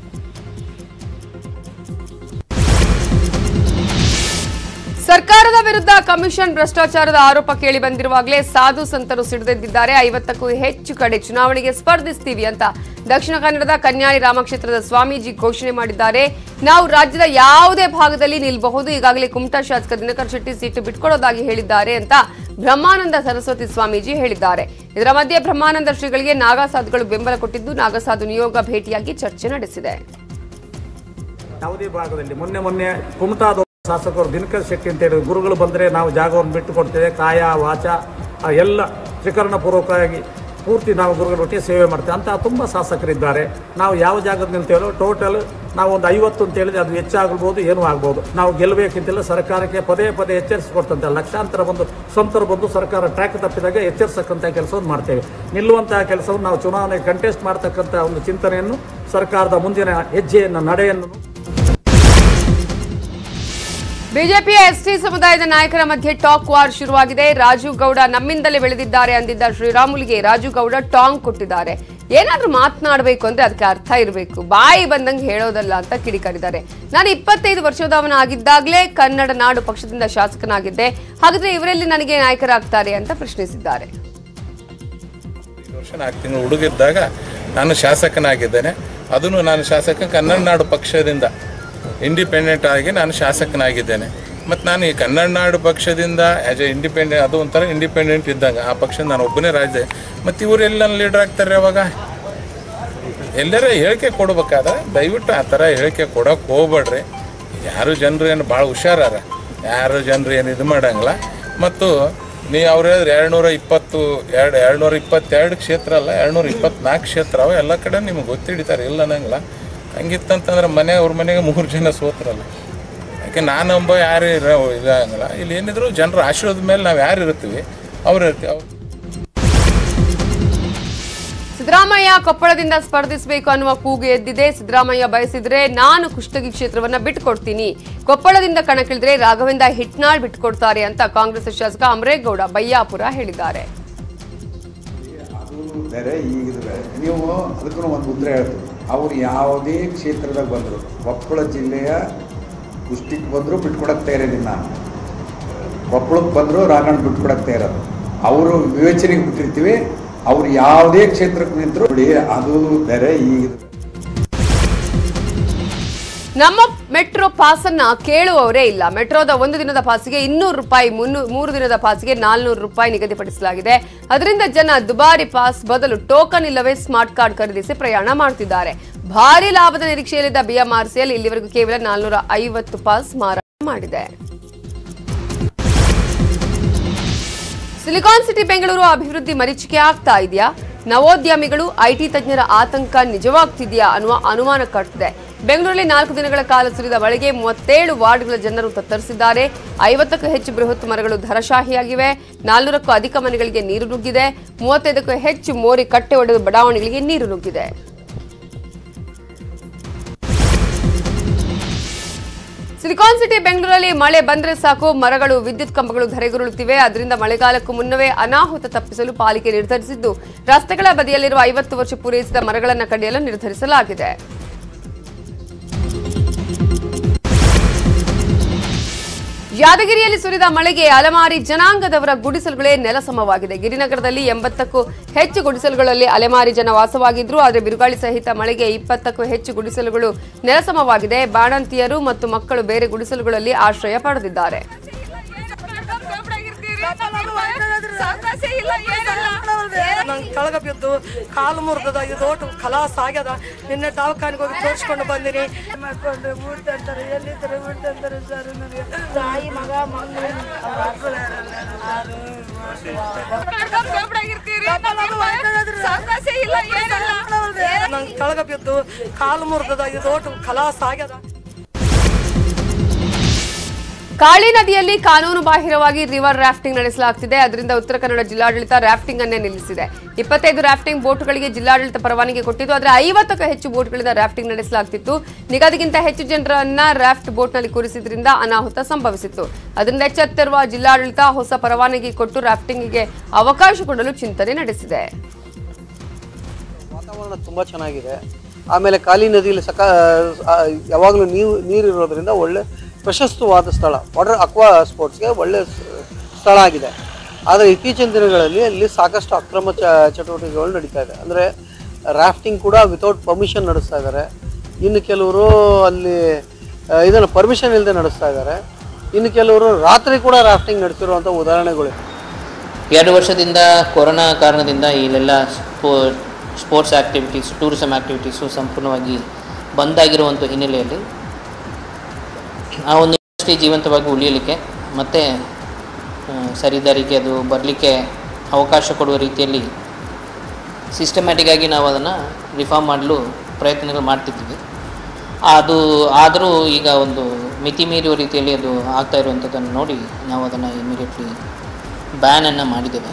ಸರ್ಕಾರದ ವಿರುದ್ಧ ಕಮಿಷನ್ ಭ್ರಷ್ಟಾಚಾರದ ಆರೋಪ ಕೇಳಿ ಬಂದಿರುವಾಗಲೇ ಸಾಧು ಸಂತರು ಸಿಡಿದೆದ್ದಿದ್ದಾರೆ. 50ಕ್ಕೂ ಹೆಚ್ಚು ಕಡೆ ಚುನಾವಣೆಗೆ ಸ್ಪರ್ಧಿಸ್ತೀವಿ ಅಂತ ದಕ್ಷಿಣ ಕನ್ನಡದ ಕನ್ಯಾಳಿ ರಾಮಕ್ಷೇತ್ರದ ಸ್ವಾಮೀಜಿ ಘೋಷಣೆ ಮಾಡಿದ್ದಾರೆ. ನಾವು ರಾಜ್ಯದ ಯಾವುದೇ ಭಾಗದಲ್ಲಿ ನಿಲ್ಲಬಹುದು, ಈಗಾಗಲೇ ಕುಮಟಾ ಶಾಸಕ ದಿನಕರ್ ಶೆಟ್ಟಿ ಸೀಟು ಬಿಟ್ಕೊಡೋದಾಗಿ ಹೇಳಿದ್ದಾರೆ ಅಂತ ಬ್ರಹ್ಮಾನಂದ ಸರಸ್ವತಿ ಸ್ವಾಮೀಜಿ ಹೇಳಿದ್ದಾರೆ. ಇದರ ಮಧ್ಯೆ ಬ್ರಹ್ಮಾನಂದ ಶ್ರೀಗಳಿಗೆ ನಾಗಸಾಧುಗಳು ಬೆಂಬಲ ಕೊಟ್ಟಿದ್ದು ನಾಗಸಾಧು ನಿಯೋಗ ಭೇಟಿಯಾಗಿ ಚರ್ಚೆ ನಡೆಸಿದೆ. ಯಾವುದೇ ಭಾಗದಲ್ಲಿ ಮೊನ್ನೆ ಕುಮಟಾದ ಶಾಸಕರು ದಿನಕರ್ ಶೆಟ್ಟಿ ಅಂತ ಹೇಳಿ ಗುರುಗಳು ಬಂದರೆ ನಾವು ಜಾಗವನ್ನು ಬಿಟ್ಟು ಕೊಡ್ತೇವೆ, ಕಾಯ ವಾಚ ಎಲ್ಲ ತ್ರಿಕರಣಪೂರ್ವಕವಾಗಿ ಪೂರ್ತಿ ನಾವು ಗುರುಗಳೊಟ್ಟಿಗೆ ಸೇವೆ ಮಾಡ್ತೇವೆ ಅಂತ ತುಂಬ ಶಾಸಕರಿದ್ದಾರೆ. ನಾವು ಯಾವ ಜಾಗದ ನಿಲ್ತೇವೋ ಟೋಟಲ್ ನಾವು ಒಂದು 50 ಅಂತ ಹೇಳಿದ್ರೆ ಅದು ಹೆಚ್ಚಾಗಬಹುದು, ಏನೂ ಆಗ್ಬೋದು. ನಾವು ಗೆಲ್ಲಬೇಕಂತೆಲ್ಲ ಸರ್ಕಾರಕ್ಕೆ ಪದೇ ಎಚ್ಚರಿಸಿಕೊಡ್ತಂತೆ ಲಕ್ಷಾಂತರ ಬಂದು ಸ್ವಂತರು ಬಂದು ಸರ್ಕಾರ ಟ್ರ್ಯಾಕ್ ತಪ್ಪಿದಾಗ ಎಚ್ಚರಿಸಕ್ಕಂಥ ಕೆಲಸವನ್ನು ಮಾಡ್ತೇವೆ. ನಿಲ್ಲುವಂತಹ ಕೆಲಸವನ್ನು ನಾವು ಚುನಾವಣೆ ಕಂಟೆಸ್ಟ್ ಮಾಡ್ತಕ್ಕಂಥ ಒಂದು ಚಿಂತನೆಯನ್ನು ಸರ್ಕಾರದ ಮುಂದಿನ ಹೆಜ್ಜೆಯನ್ನು ನಡೆಯನ್ನು ಬಿಜೆಪಿಯ ಎಸ್ಟಿ ಸಮುದಾಯದ ನಾಯಕರ ಮಧ್ಯೆ ಟಾಕ್ ವಾರ್ ಶುರುವಾಗಿದೆ. ರಾಜು ಗೌಡ ನಮ್ಮಿಂದಲೇ ಬೆಳೆದಿದ್ದಾರೆ ಅಂದಿದ್ದ ಶ್ರೀರಾಮುಲುಗೆ ರಾಜು ಗೌಡ ಟಾಂಗ್ ಕೊಟ್ಟಿದ್ದಾರೆ. ಏನಾದ್ರೂ ಮಾತನಾಡಬೇಕು ಅಂದ್ರೆ ಅದಕ್ಕೆ ಅರ್ಥ ಇರಬೇಕು, ಬಾಯಿ ಬಂದಂಗೆ ಹೇಳೋದಲ್ಲ ಅಂತ ಕಿಡಿಕಾರಿದ್ದಾರೆ. ನಾನು 25 ವರ್ಷದವನಾಗಿದ್ದಾಗಲೇ ಕನ್ನಡ ನಾಡು ಪಕ್ಷದಿಂದ ಶಾಸಕನಾಗಿದ್ದೆ, ಹಾಗಾದ್ರೆ ಇವರಲ್ಲಿ ನನಗೆ ನಾಯಕರಾಗ್ತಾರೆ ಅಂತ ಪ್ರಶ್ನಿಸಿದ್ದಾರೆ. 4 ತಿಂಗಳು ಹುಡುಗಿದ್ದಾಗ ನಾನು ಶಾಸಕನಾಗಿದ್ದೇನೆ. ಅದನ್ನು ನಾನು ಶಾಸಕ ಕನ್ನಡ ನಾಡು ಪಕ್ಷದಿಂದ ಇಂಡಿಪೆಂಡೆಂಟ್ ಆಗಿ ನಾನು ಶಾಸಕನಾಗಿದ್ದೇನೆ. ಮತ್ತು ನಾನು ಈ ಕನ್ನಡ ನಾಡು ಪಕ್ಷದಿಂದ ಆ್ಯಸ್ ಎ ಇಂಡಿಪೆಂಡೆಂಟ್, ಅದು ಒಂಥರ ಇಂಡಿಪೆಂಡೆಂಟ್ ಇದ್ದಾಗ ಆ ಪಕ್ಷ ನಾನು ಒಬ್ಬನೇ ರಾಜ್ಯ. ಮತ್ತು ಇವರೆಲ್ಲ ಲೀಡರ್ ಆಗ್ತಾರೆ. ಅವಾಗ ಎಲ್ಲರ ಹೇಳಿಕೆ ಕೊಡ್ಬೇಕಾದ್ರೆ ದಯವಿಟ್ಟು ಆ ಥರ ಹೇಳಿಕೆ ಕೊಡೋಕೆ ಹೋಗ್ಬೇಡ್ರಿ. ಯಾರು ಜನರು ಏನು ಭಾಳ ಹುಷಾರಾರ, ಯಾರು ಜನರು ಏನು ಇದು ಮಾಡಂಗಿಲ್ಲ. ಮತ್ತು ನೀವು ಅವ್ರು ಹೇಳಿದ್ರೆ 222 ಕ್ಷೇತ್ರ ಅಲ್ಲ, 224 ಕ್ಷೇತ್ರ ಅವ, ಎಲ್ಲ ಕಡೆ ನಿಮ್ಗೆ ಗೊತ್ತಿಡಿತಾರೆ, ಇಲ್ಲ ಅನ್ನಂಗಿಲ್ಲ. ಹಂಗಿತ್ತಂತಂದ್ರೆ ಅವ್ರ ಮನೆಗೆ 3 ಜನ ಸೋತ್ರಲ್ಲ. ಯಾಕೆ ನಾನೊಬ್ಬ ಯಾರು ಇದಾಗಲ್ಲ. ಇಲ್ಲಿ ಏನಿದ್ರು ಜನರ ಆಶೀರ್ವಾದ ಮೇಲೆ ನಾವು ಯಾರು ಇರ್ತೀವಿ ಅವ್ರು ಇರ್ತೀವಿ. ಸಿದ್ದರಾಮಯ್ಯ ಕೊಪ್ಪಳದಿಂದ ಸ್ಪರ್ಧಿಸಬೇಕು ಅನ್ನುವ ಕೂಗು ಎದ್ದಿದೆ. ಸಿದ್ದರಾಮಯ್ಯ ಬಯಸಿದ್ರೆ ನಾನು ಕುಷ್ಟಗಿ ಕ್ಷೇತ್ರವನ್ನ ಬಿಟ್ಟುಕೊಡ್ತೀನಿ, ಕೊಪ್ಪಳದಿಂದ ಕಣಕ್ಕಿಳಿದ್ರೆ ರಾಘವೇಂದ್ರ ಹಿಟ್ನಾಳ್ ಬಿಟ್ಟುಕೊಡ್ತಾರೆ ಅಂತ ಕಾಂಗ್ರೆಸ್ ಶಾಸಕ ಅಮರೇಗೌಡ ಬಯ್ಯಾಪುರ ಹೇಳಿದ್ದಾರೆ. ನೀವು ಅದಕ್ಕೂ ಒಂದು ಉತ್ತರ ಹೇಳ್ತೀವಿ. ಅವ್ರು ಯಾವುದೇ ಕ್ಷೇತ್ರದಾಗ ಬಂದರು, ಕೊಪ್ಪಳ ಜಿಲ್ಲೆಯ ಕುಷ್ಟಕ್ಕೆ ಬಂದರೂ ಬಿಟ್ಕೊಡಕ್ಕೆ ತಯಾರಿದ್ದೀನಿ ನಾನು, ಕೊಪ್ಪಳಕ್ಕೆ ಬಂದರೂ ರಾಘಣ್ಣ ಬಿಟ್ಕೊಡಕ್ಕೆ ತಯಾರದು. ಅವರು ವಿವೇಚನೆಗೆ ಬಿಟ್ಟಿರ್ತೀವಿ. ಅವ್ರು ಯಾವುದೇ ಕ್ಷೇತ್ರಕ್ಕೆ ನಿಂತರು ಬಿಡಿ, ಅದು ಬೇರೆ. ಈಗ ನಮ್ಮ ಮೆಟ್ರೋ ಪಾಸ್ ಅನ್ನ ಕೇಳುವವರೇ ಇಲ್ಲ. ಮೆಟ್ರೋದ 1 ದಿನದ ಪಾಸಿಗೆ 200 ರೂಪಾಯಿ, 3 ದಿನದ ಪಾಸಿಗೆ 400 ರೂಪಾಯಿ ನಿಗದಿಪಡಿಸಲಾಗಿದೆ. ಅದರಿಂದ ಜನ ದುಬಾರಿ ಪಾಸ್ ಬದಲು ಟೋಕನ್ ಇಲ್ಲವೇ ಸ್ಮಾರ್ಟ್ ಕಾರ್ಡ್ ಖರೀದಿಸಿ ಪ್ರಯಾಣ ಮಾಡುತ್ತಿದ್ದಾರೆ. ಭಾರಿ ಲಾಭದ ನಿರೀಕ್ಷೆಯಲ್ಲಿದ್ದ ಬಿಎಂಆರ್ಸಿಎಲ್ ಇಲ್ಲಿವರೆಗೂ ಕೇವಲ 450 ಪಾಸ್ ಮಾರಾಟ ಮಾಡಿದೆ. ಸಿಲಿಕಾನ್ ಸಿಟಿ ಬೆಂಗಳೂರು ಅಭಿವೃದ್ಧಿ ಮರೀಚಿಕೆ ಆಗ್ತಾ ಇದೆಯಾ? ನವೋದ್ಯಮಿಗಳು ಐಟಿ ತಜ್ಞರ ಆತಂಕ ನಿಜವಾಗ್ತಿದೆಯಾ ಅನ್ನುವ ಅನುಮಾನ ಕಾಡ್ತಿದೆ. ಬೆಂಗಳೂರಲ್ಲಿ 4 ದಿನಗಳ ಕಾಲ ಸುರಿದ ಮಳೆಗೆ 37 ವಾರ್ಡ್ಗಳ ಜನರು ತತ್ತರಿಸಿದ್ದಾರೆ. 50ಕ್ಕೂ ಹೆಚ್ಚು ಬೃಹತ್ ಮರಗಳು ಧರಶಾಹಿಯಾಗಿವೆ. 400ಕ್ಕೂ ಅಧಿಕ ಮನೆಗಳಿಗೆ ನೀರು ನುಗ್ಗಿದೆ. 35ಕ್ಕೂ ಹೆಚ್ಚು ಮೋರಿ ಕಟ್ಟೆ ಒಡೆದು ಬಡಾವಣೆಗಳಿಗೆ ನೀರು ನುಗ್ಗಿದೆ. ಸಿಲಿಕಾನ್ ಸಿಟಿ ಬೆಂಗಳೂರಲ್ಲಿ ಮಳೆ ಬಂದ್ರೆ ಸಾಕು, ಮರಗಳು, ವಿದ್ಯುತ್ ಕಂಬಗಳು ಧರೆಗುರುಳುತ್ತಿವೆ. ಅದರಿಂದ ಮಳೆಗಾಲಕ್ಕೂ ಮುನ್ನವೇ ಅನಾಹುತ ತಪ್ಪಿಸಲು ಪಾಲಿಕೆ ನಿರ್ಧರಿಸಿದ್ದು, ರಸ್ತೆಗಳ ಬದಿಯಲ್ಲಿರುವ 50 ವರ್ಷ ಪೂರೈಸಿದ ಮರಗಳನ್ನು ಕಡಿಯಲು ನಿರ್ಧರಿಸಲಾಗಿದೆ. ಯಾದಗಿರಿಯಲ್ಲಿ ಸುರಿದ ಮಳೆಗೆ ಅಲೆಮಾರಿ ಜನಾಂಗದವರ ಗುಡಿಸಲುಗಳೇ ನೆಲಸಮವಾಗಿದೆ. ಗಿರಿನಗರದಲ್ಲಿ 80ಕ್ಕೂ ಹೆಚ್ಚು ಗುಡಿಸಲುಗಳಲ್ಲಿ ಅಲೆಮಾರಿ ಜನ ವಾಸವಾಗಿದ್ರು. ಆದರೆ ಬಿರುಗಾಳಿ ಸಹಿತ ಮಳೆಗೆ 20ಕ್ಕೂ ಹೆಚ್ಚು ಗುಡಿಸಲುಗಳು ನೆಲಸಮವಾಗಿದೆ. ಬಾಣಂತಿಯರು ಮತ್ತು ಮಕ್ಕಳು ಬೇರೆ ಗುಡಿಸಲುಗಳಲ್ಲಿ ಆಶ್ರಯ ಪಡೆದಿದ್ದಾರೆ. ಕೆಳಗ ಬಿದ್ದು ಕಾಲು ಮುರಿದ, ಇದು ಓಟು ಖಲಾಸ್ ಆಗ್ಯದ. ನಿನ್ನೆ ದವಾಖಾನೆಗೆ ಹೋಗಿ ತೋರಿಸ್ಕೊಂಡು ಬಂದಿನಿ. ಮಾಡ್ಕೊಂಡು ಊಟ ಅಂತಾರೆ, ಎಲ್ಲಿದ್ದಾರೆ ಊಟ ಅಂತಾರೆ ಸರ್. ನನಗೆ ತಾಯಿ ಮಗ ನಂಗೆ ಕೆಳಗ ಬಿದ್ದು ಕಾಲು ಮುರಿದ, ಇದು ಓಟು ಖಲಾಸ್ ಆಗ್ಯದ. ಕಾಳಿ ನದಿಯಲ್ಲಿ ಕಾನೂನು ಬಾಹಿರವಾಗಿ ರಿವರ್ ರಾಫ್ಟಿಂಗ್ ನಡೆಸಲಾಗುತ್ತಿದೆ. ಅದರಿಂದ ಉತ್ತರ ಕನ್ನಡ ಜಿಲ್ಲಾಡಳಿತ ರಾಫ್ಟಿಂಗ್ ಅನ್ನೇ ನಿಲ್ಲಿಸಿದೆ. 25 ರಾಫ್ಟಿಂಗ್ ಬೋಟ್ಗಳಿಗೆ ಜಿಲ್ಲಾಡಳಿತ ಪರವಾನಗಿ ಕೊಟ್ಟಿದ್ದು. ಆದರೆ 50ಕ್ಕೂ ಹೆಚ್ಚು ಬೋಟ್ಗಳಿಂದ ರಾಫ್ಟಿಂಗ್ ನಡೆಸಲಾಗುತ್ತಿತ್ತು. ನಿಗದಿಗಿಂತ ಹೆಚ್ಚು ಜನರನ್ನ ರಾಫ್ಟ್ ಬೋಟ್ನಲ್ಲಿ ಕೂರಿಸಿದ್ರಿಂದ ಅನಾಹುತ ಸಂಭವಿಸಿತ್ತು. ಅದರಿಂದ ಎಚ್ಚೆತ್ತಿರುವ ಜಿಲ್ಲಾಡಳಿತ ಹೊಸ ಪರವಾನಗಿ ಕೊಟ್ಟು ರಾಫ್ಟಿಂಗ್ಗೆ ಅವಕಾಶ ಕೊಡಲು ಚಿಂತನೆ ನಡೆಸಿದೆ. ವಾತಾವರಣ ತುಂಬಾ ಚೆನ್ನಾಗಿದೆ. ಆಮೇಲೆ ಕಾಳಿ ನದಿಯಲ್ಲಿ ಯಾವಾಗಲೂ ನೀರಿರೋದ್ರಿಂದ ಒಳ್ಳೆ ಪ್ರಶಸ್ತವಾದ ಸ್ಥಳ, ವಾಟರ್ ಅಕ್ವಾ ಸ್ಪೋರ್ಟ್ಸ್ಗೆ ಒಳ್ಳೆ ಸ್ಥಳ ಆಗಿದೆ. ಆದರೆ ಇತ್ತೀಚಿನ ದಿನಗಳಲ್ಲಿ ಅಲ್ಲಿ ಸಾಕಷ್ಟು ಅಕ್ರಮ ಚಟುವಟಿಕೆಗಳು ನಡೀತಾ ಇದೆ. ಅಂದರೆ ರಾಫ್ಟಿಂಗ್ ಕೂಡ ವಿತೌಟ್ ಪರ್ಮಿಷನ್ ನಡೆಸ್ತಾ ಇದ್ದಾರೆ. ಇನ್ನು ಕೆಲವರು ಅಲ್ಲಿ ಇದನ್ನು ಪರ್ಮಿಷನ್ ಇಲ್ಲದೆ ನಡೆಸ್ತಾ ಇದ್ದಾರೆ. ಇನ್ನು ಕೆಲವರು ರಾತ್ರಿ ಕೂಡ ರಾಫ್ಟಿಂಗ್ ನಡೆಸಿರುವಂಥ ಉದಾಹರಣೆಗಳು. 2 ವರ್ಷದಿಂದ ಕೊರೋನಾ ಕಾರಣದಿಂದ ಇಲ್ಲೆಲ್ಲ ಸ್ಪೋರ್ಟ್ಸ್ ಆ್ಯಕ್ಟಿವಿಟೀಸ್, ಟೂರಿಸಮ್ ಆ್ಯಕ್ಟಿವಿಟೀಸು ಸಂಪೂರ್ಣವಾಗಿ ಬಂದಾಗಿರುವಂಥ ಹಿನ್ನೆಲೆಯಲ್ಲಿ ಆ ಒಂದು ಇಂಡಸ್ಟ್ರಿ ಜೀವಂತವಾಗಿ ಉಳಿಯಲಿಕ್ಕೆ ಮತ್ತು ಸರಿದಾರಿಗೆ ಅದು ಬರಲಿಕ್ಕೆ ಅವಕಾಶ ಕೊಡುವ ರೀತಿಯಲ್ಲಿ ಸಿಸ್ಟಮ್ಯಾಟಿಕ್ಕಾಗಿ ನಾವು ಅದನ್ನು ರಿಫಾರ್ಮ್ ಮಾಡಲು ಪ್ರಯತ್ನಗಳು ಮಾಡ್ತಿದ್ದೀವಿ. ಅದು ಆದರೂ ಈಗ ಒಂದು ಮಿತಿ ಮೀರುವ ರೀತಿಯಲ್ಲಿ ಅದು ಆಗ್ತಾ ಇರುವಂಥದ್ದನ್ನು ನೋಡಿ ನಾವು ಅದನ್ನು ಇಮಿಡಿಯೇಟ್ಲಿ ಬ್ಯಾನನ್ನು ಮಾಡಿದ್ದೇವೆ.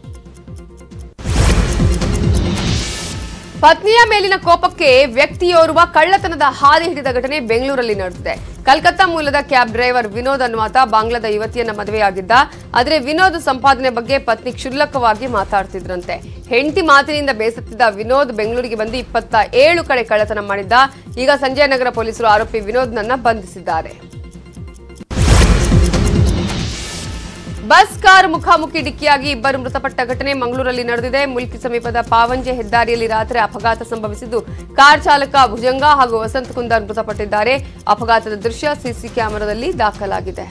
ಪತ್ನಿಯ ಮೇಲಿನ ಕೋಪಕ್ಕೆ ವ್ಯಕ್ತಿಯೋರ್ವ ಕಳ್ಳತನದ ಹಾದಿ ಹಿಡಿದ ಘಟನೆ ಬೆಂಗಳೂರಲ್ಲಿ ನಡೆದಿದೆ. ಕಲ್ಕತ್ತಾ ಮೂಲದ ಕ್ಯಾಬ್ ಡ್ರೈವರ್ ವಿನೋದ್ ಅನ್ನುವಾತ ಬಾಂಗ್ಲಾದ ಯುವತಿಯನ್ನ ಮದುವೆಯಾಗಿದ್ದ. ಆದರೆ ವಿನೋದ್ ಸಂಪಾದನೆ ಬಗ್ಗೆ ಪತ್ನಿ ಕ್ಷುಲ್ಲಕವಾಗಿ ಮಾತಾಡ್ತಿದ್ರಂತೆ. ಹೆಂಡತಿ ಮಾತಿನಿಂದ ಬೇಸತ್ತಿದ್ದ ವಿನೋದ್ ಬೆಂಗಳೂರಿಗೆ ಬಂದು 27 ಕಡೆ ಕಳ್ಳತನ ಮಾಡಿದ್ದ. ಈಗ ಸಂಜಯ ನಗರ ಪೊಲೀಸರು ಆರೋಪಿ ವಿನೋದ್ನನ್ನ ಬಂಧಿಸಿದ್ದಾರೆ. ಬಸ್ ಕಾರ್ ಮುಖಾಮುಖಿ ಡಿಕ್ಕಿಯಾಗಿ 2 ಮೃತಪಟ್ಟ ಘಟನೆ ಮಂಗಳೂರಲ್ಲಿ ನಡೆದಿದೆ. ಮುಲ್ಕಿ ಸಮೀಪದ ಪಾವಂಜೆ ಹೆದ್ದಾರಿಯಲ್ಲಿ ರಾತ್ರಿ ಅಪಘಾತ ಸಂಭವಿಸಿದ್ದು, ಕಾರ್ ಚಾಲಕ ಭುಜಂಗ ಹಾಗೂ ವಸಂತ್ ಕುಂದರ್ ಮೃತಪಟ್ಟಿದ್ದಾರೆ. ಅಪಘಾತದ ದೃಶ್ಯ ಸಿಸಿ ಕ್ಯಾಮೆರಾದಲ್ಲಿ ದಾಖಲಾಗಿದೆ.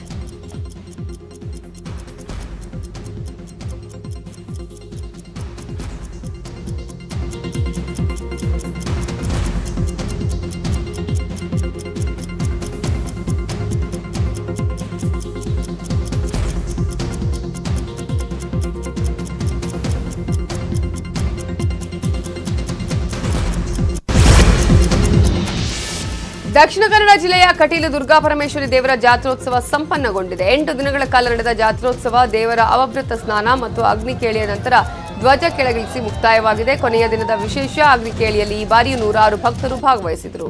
ದಕ್ಷಿಣ ಕನ್ನಡ ಜಿಲ್ಲೆಯ ಕಟೀಲು ದುರ್ಗಾಪರಮೇಶ್ವರಿ ದೇವರ ಜಾತ್ರೋತ್ಸವ ಸಂಪನ್ನಗೊಂಡಿದೆ. 8 ದಿನಗಳ ಕಾಲ ನಡೆದ ಜಾತ್ರೋತ್ಸವ ದೇವರ ಅವಭೃತ ಸ್ನಾನ ಮತ್ತು ಅಗ್ನಿ ಕೇಳಿಯ ನಂತರ ಧ್ವಜ ಕೆಳಗಿಳಿಸಿ ಮುಕ್ತಾಯವಾಗಿದೆ. ಕೊನೆಯ ದಿನದ ವಿಶೇಷ ಅಗ್ನಿಕೇಳಿಯಲ್ಲಿ ಈ ಬಾರಿ 106 ಭಕ್ತರು ಭಾಗವಹಿಸಿದರು.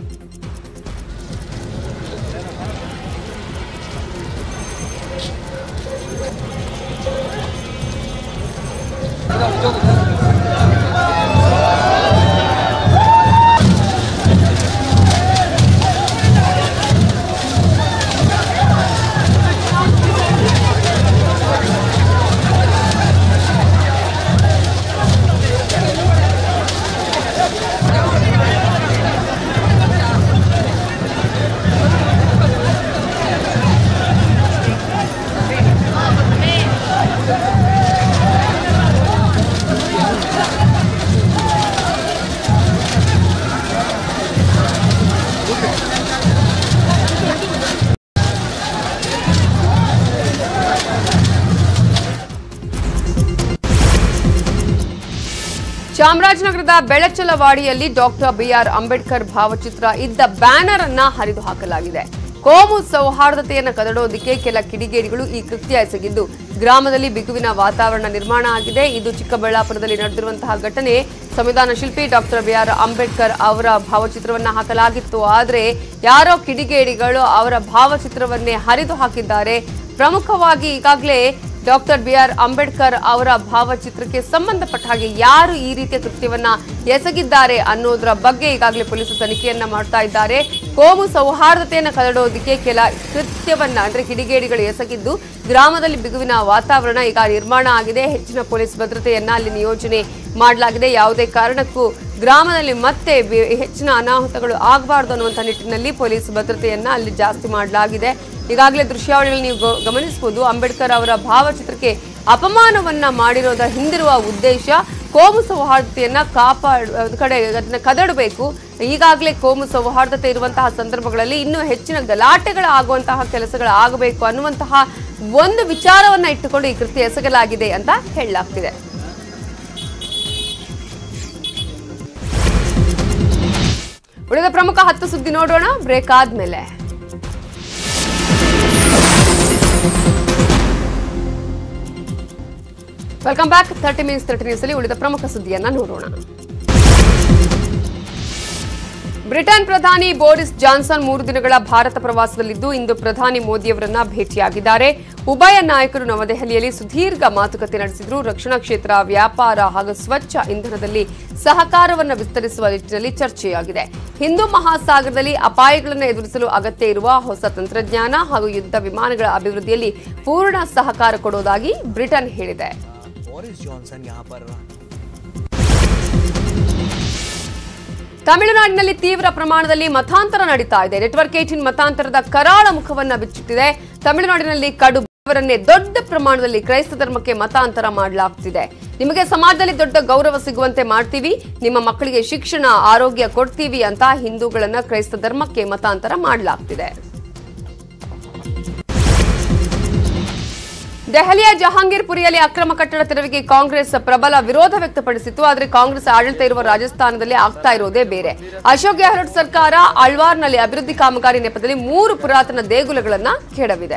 ಚಾಮರಾಜನಗರದ ಬೆಳಚಲವಾಡಿಯಲ್ಲಿ ಡಾಕ್ಟರ್ ಬಿಆರ್ ಅಂಬೇಡ್ಕರ್ ಭಾವಚಿತ್ರ ಇದ್ದ ಬ್ಯಾನರ್ ಅನ್ನ ಹರಿದು ಹಾಕಲಾಗಿದೆ. ಕೋಮು ಸೌಹಾರ್ದತೆಯನ್ನು ಕದಡೋದಕ್ಕೆ ಕೆಲ ಕಿಡಿಗೇಡಿಗಳು ಈ ಕೃತ್ಯ ಎಸಗಿದ್ದು ಗ್ರಾಮದಲ್ಲಿ ಬಿಗುವಿನ ವಾತಾವರಣ ನಿರ್ಮಾಣ ಆಗಿದೆ. ಇದು ಚಿಕ್ಕಬಳ್ಳಾಪುರದಲ್ಲಿ ನಡೆದಿರುವಂತಹ ಘಟನೆ. ಸಂವಿಧಾನ ಶಿಲ್ಪಿ ಡಾಕ್ಟರ್ ಬಿಆರ್ ಅಂಬೇಡ್ಕರ್ ಅವರ ಭಾವಚಿತ್ರವನ್ನ ಹಾಕಲಾಗಿತ್ತು. ಆದರೆ ಯಾರೋ ಕಿಡಿಗೇಡಿಗಳು ಅವರ ಭಾವಚಿತ್ರವನ್ನೇ ಹರಿದು ಹಾಕಿದ್ದಾರೆ. ಪ್ರಮುಖವಾಗಿ ಈಗಾಗಲೇ ಡಾಕ್ಟರ್ ಬಿಆರ್ ಅಂಬೇಡ್ಕರ್ ಅವರ ಭಾವಚಿತ್ರಕ್ಕೆ ಸಂಬಂಧಪಟ್ಟ ಹಾಗೆ ಯಾರು ಈ ರೀತಿಯ ಕೃತ್ಯವನ್ನ ಎಸಗಿದ್ದಾರೆ ಅನ್ನೋದರ ಬಗ್ಗೆ ಈಗಾಗಲೇ ಪೊಲೀಸರು ತನಿಖೆಯನ್ನ ಮಾಡ್ತಾ ಇದ್ದಾರೆ. ಕೋಮು ಸೌಹಾರ್ದತೆಯನ್ನು ಕದಡೋದಕ್ಕೆ ಕೆಲ ಕೃತ್ಯವನ್ನ ಅಂದ್ರೆ ಕಿಡಿಗೇಡಿಗಳು ಎಸಗಿದ್ದು ಗ್ರಾಮದಲ್ಲಿ ಬಿಗುವಿನ ವಾತಾವರಣ ಈಗ ನಿರ್ಮಾಣ ಆಗಿದೆ. ಹೆಚ್ಚಿನ ಪೊಲೀಸ್ ಭದ್ರತೆಯನ್ನ ಅಲ್ಲಿ ನಿಯೋಜನೆ ಮಾಡಲಾಗಿದೆ. ಯಾವುದೇ ಕಾರಣಕ್ಕೂ ಗ್ರಾಮದಲ್ಲಿ ಮತ್ತೆ ಹೆಚ್ಚಿನ ಅನಾಹುತಗಳು ಆಗಬಾರದು ಅನ್ನುವಂಥ ನಿಟ್ಟಿನಲ್ಲಿ ಪೊಲೀಸ್ ಭದ್ರತೆಯನ್ನ ಅಲ್ಲಿ ಜಾಸ್ತಿ ಮಾಡಲಾಗಿದೆ. ಈಗಾಗಲೇ ದೃಶ್ಯಾವಳಿಗಳು ನೀವು ಗಮನಿಸಬಹುದು. ಅಂಬೇಡ್ಕರ್ ಅವರ ಭಾವಚಿತ್ರಕ್ಕೆ ಅಪಮಾನವನ್ನ ಮಾಡಿರೋದ ಹಿಂದಿರುವ ಉದ್ದೇಶ ಕೋಮು ಸೌಹಾರ್ದತೆಯನ್ನ ಅದನ್ನ ಕದಡಬೇಕು. ಈಗಾಗಲೇ ಕೋಮು ಸೌಹಾರ್ದತೆ ಇರುವಂತಹ ಸಂದರ್ಭಗಳಲ್ಲಿ ಇನ್ನೂ ಹೆಚ್ಚಿನ ಗಲಾಟೆಗಳಾಗುವಂತಹ ಕೆಲಸಗಳಾಗಬೇಕು ಅನ್ನುವಂತಹ ಒಂದು ವಿಚಾರವನ್ನ ಇಟ್ಟುಕೊಂಡು ಈ ಕೃತ್ಯ ಎಸಗಲಾಗಿದೆ ಅಂತ ಹೇಳಲಾಗ್ತಿದೆ. ಉಳಿದ ಪ್ರಮುಖ 10 ಸುದ್ದಿ ನೋಡೋಣ ಬ್ರೇಕ್ ಆದ್ಮೇಲೆ. Welcome back. 30 ಮಿನಿಟ್ಸ್ 30 ನ್ಯೂಸ್ ಅಲ್ಲಿ ಉಳಿದ ಪ್ರಮುಖ ಸುದ್ದಿಯನ್ನ ನೋಡೋಣ. ಬ್ರಿಟನ್ ಪ್ರಧಾನಿ ಬೋರಿಸ್ ಜಾನ್ಸನ್ 3 ದಿನಗಳ ಭಾರತ ಪ್ರವಾಸದಲ್ಲಿದ್ದು ಇಂದು ಪ್ರಧಾನಿ ಮೋದಿಯವರನ್ನ ಭೇಟಿಯಾಗಿದ್ದಾರೆ. ಉಭಯ ನಾಯಕರು ನವದೆಹಲಿಯಲ್ಲಿ ಸುದೀರ್ಘ ಮಾತುಕತೆ ನಡೆಸಿದ್ರು. ರಕ್ಷಣಾ ಕ್ಷೇತ್ರ, ವ್ಯಾಪಾರ ಹಾಗೂ ಸ್ವಚ್ಛ ಇಂಧನದಲ್ಲಿ ಸಹಕಾರವನ್ನು ವಿಸ್ತರಿಸುವ ನಿಟ್ಟಿನಲ್ಲಿ ಚರ್ಚೆಯಾಗಿದೆ. ಹಿಂದೂ ಮಹಾಸಾಗರದಲ್ಲಿ ಅಪಾಯಗಳನ್ನು ಎದುರಿಸಲು ಅಗತ್ಯ ಇರುವ ಹೊಸ ತಂತ್ರಜ್ಞಾನ ಹಾಗೂ ಯುದ್ಧ ವಿಮಾನಗಳ ಅಭಿವೃದ್ಧಿಯಲ್ಲಿ ಪೂರ್ಣ ಸಹಕಾರ ಕೊಡುವುದಾಗಿ ಬ್ರಿಟನ್ ಹೇಳಿದೆ. ತಮಿಳುನಾಡಿನಲ್ಲಿ ತೀವ್ರ ಪ್ರಮಾಣದಲ್ಲಿ ಮತಾಂತರ ನಡೀತಾ ಇದೆ. ನೆಟ್ವರ್ಕ್ 18 ಮತಾಂತರದ ಕರಾಳ ಮುಖವನ್ನ ಬಿಚ್ಚಿಟ್ಟಿದೆ. ತಮಿಳುನಾಡಿನಲ್ಲಿ ಕಡುಬವರನ್ನೇ ದೊಡ್ಡ ಪ್ರಮಾಣದಲ್ಲಿ ಕ್ರೈಸ್ತ ಧರ್ಮಕ್ಕೆ ಮತಾಂತರ ಮಾಡಲಾಗ್ತಿದೆ. ನಿಮಗೆ ಸಮಾಜದಲ್ಲಿ ದೊಡ್ಡ ಗೌರವ ಸಿಗುವಂತೆ ಮಾಡ್ತೀವಿ, ನಿಮ್ಮ ಮಕ್ಕಳಿಗೆ ಶಿಕ್ಷಣ, ಆರೋಗ್ಯ ಕೊಡ್ತೀವಿ ಅಂತ ಹಿಂದೂಗಳನ್ನ ಕ್ರೈಸ್ತ ಧರ್ಮಕ್ಕೆ ಮತಾಂತರ ಮಾಡಲಾಗ್ತಿದೆ. ದೆಹಲಿಯ ಜಹಾಂಗೀರ್ಪುರಿಯಲ್ಲಿ ಅಕ್ರಮ ಕಟ್ಟಡ ತೆರವಿಗೆ ಕಾಂಗ್ರೆಸ್ ಪ್ರಬಲ ವಿರೋಧ ವ್ಯಕ್ತಪಡಿಸಿತ್ತು. ಆದರೆ ಕಾಂಗ್ರೆಸ್ ಆಡಳಿತ ಇರುವ ರಾಜಸ್ಥಾನದಲ್ಲಿ ಆಗ್ತಾ ಇರೋದೇ ಬೇರೆ. ಅಶೋಕ್ ಗೆಹ್ಲೋಟ್ ಸರ್ಕಾರ ಅಳ್ವಾರ್ನಲ್ಲಿ ಅಭಿವೃದ್ಧಿ ಕಾಮಗಾರಿ ನೆಪದಲ್ಲಿ 3 ಪುರಾತನ ದೇಗುಲಗಳನ್ನ ಕೆಡವಿದೆ.